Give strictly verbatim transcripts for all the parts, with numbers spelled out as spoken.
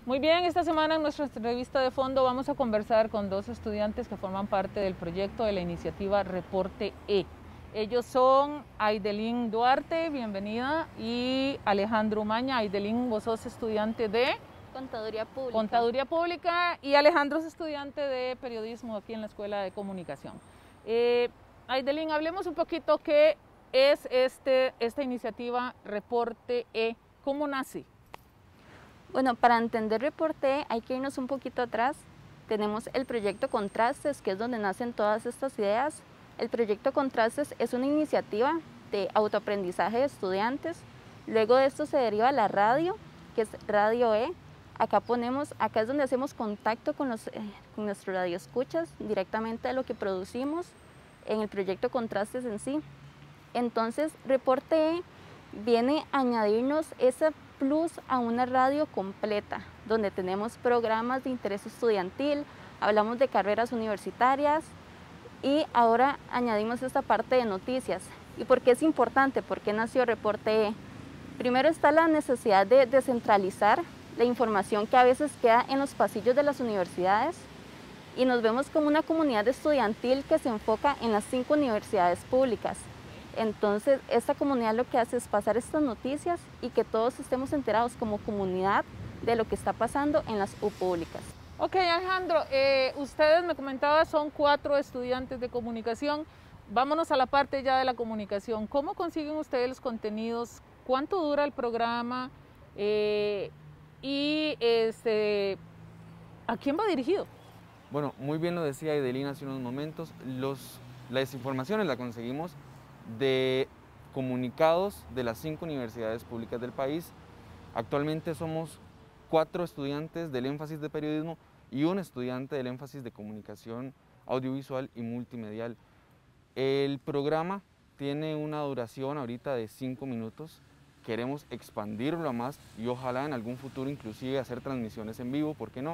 Muy bien, esta semana en nuestra entrevista de fondo vamos a conversar con dos estudiantes que forman parte del proyecto de la iniciativa Reporte E. Ellos son Aidelín Duarte, bienvenida, y Alejandro Umaña. Aidelín, vos sos estudiante de Contaduría Pública. Contaduría Pública y Alejandro es estudiante de Periodismo aquí en la Escuela de Comunicación. Eh, Aidelín, hablemos un poquito qué es este, esta iniciativa Reporte E, ¿cómo nace? Bueno, para entender Reporte E hay que irnos un poquito atrás. Tenemos el proyecto Contrastes, que es donde nacen todas estas ideas. El proyecto Contrastes es una iniciativa de autoaprendizaje de estudiantes. Luego de esto se deriva la radio, que es Radio E. Acá ponemos, acá es donde hacemos contacto con, los, eh, con nuestros radioescuchas, directamente de lo que producimos en el proyecto Contrastes en sí. Entonces, Reporte E viene a añadirnos ese plus a una radio completa, donde tenemos programas de interés estudiantil, hablamos de carreras universitarias y ahora añadimos esta parte de noticias. ¿Y por qué es importante? ¿Por qué nació Reporte E? Primero está la necesidad de descentralizar la información que a veces queda en los pasillos de las universidades y nos vemos como una comunidad estudiantil que se enfoca en las cinco universidades públicas. Entonces, esta comunidad lo que hace es pasar estas noticias y que todos estemos enterados como comunidad de lo que está pasando en las U públicas. Ok, Alejandro, eh, ustedes me comentaban son cuatro estudiantes de comunicación. Vámonos a la parte ya de la comunicación. ¿Cómo consiguen ustedes los contenidos? ¿Cuánto dura el programa? Eh, y este, ¿a quién va dirigido? Bueno, muy bien lo decía Aidelín hace unos momentos. Los, las informaciones las conseguimos de comunicados de las cinco universidades públicas del país. Actualmente somos cuatro estudiantes del énfasis de periodismo y un estudiante del énfasis de comunicación audiovisual y multimedial. El programa tiene una duración ahorita de cinco minutos. Queremos expandirlo a más y ojalá en algún futuro inclusive hacer transmisiones en vivo, ¿por qué no?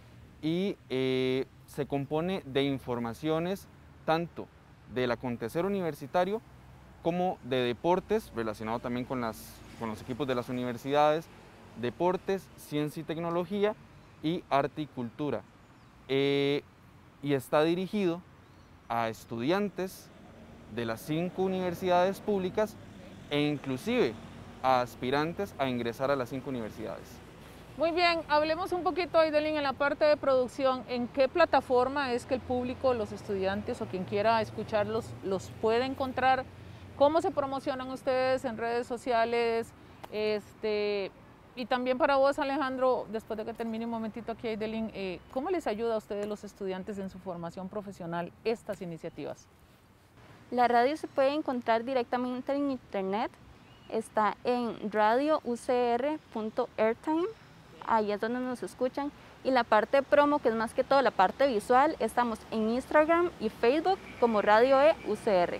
Y eh, se compone de informaciones tanto del acontecer universitario como de deportes, relacionado también con, las, con los equipos de las universidades, deportes, ciencia y tecnología y arte y cultura. Eh, y está dirigido a estudiantes de las cinco universidades públicas e inclusive a aspirantes a ingresar a las cinco universidades. Muy bien, hablemos un poquito, Aidelín, en la parte de producción. ¿En qué plataforma es que el público, los estudiantes o quien quiera escucharlos, los puede encontrar? ¿Cómo se promocionan ustedes en redes sociales? Este, y también para vos, Alejandro, después de que termine un momentito aquí, Aidelín, eh, ¿cómo les ayuda a ustedes los estudiantes en su formación profesional estas iniciativas? La radio se puede encontrar directamente en internet, está en radio u c r punto airtime, ahí es donde nos escuchan. Y la parte de promo, que es más que todo la parte visual, estamos en Instagram y Facebook como Radio E U C R.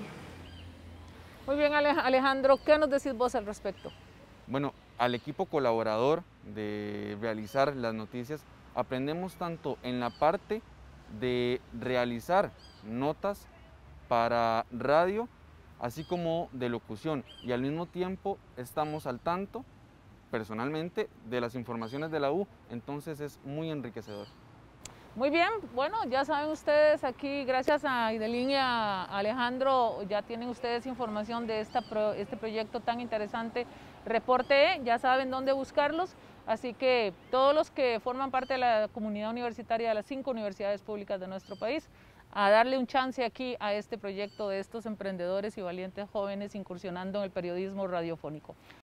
Muy bien, Alejandro, ¿qué nos decís vos al respecto? Bueno, al equipo colaborador de realizar las noticias, aprendemos tanto en la parte de realizar notas para radio, así como de locución, y al mismo tiempo estamos al tanto, personalmente, de las informaciones de la U, entonces es muy enriquecedor. Muy bien, bueno, ya saben ustedes aquí, gracias a Aidelín y a Alejandro, ya tienen ustedes información de esta pro, este proyecto tan interesante, Reporte E, ya saben dónde buscarlos, así que todos los que forman parte de la comunidad universitaria de las cinco universidades públicas de nuestro país, a darle un chance aquí a este proyecto de estos emprendedores y valientes jóvenes incursionando en el periodismo radiofónico.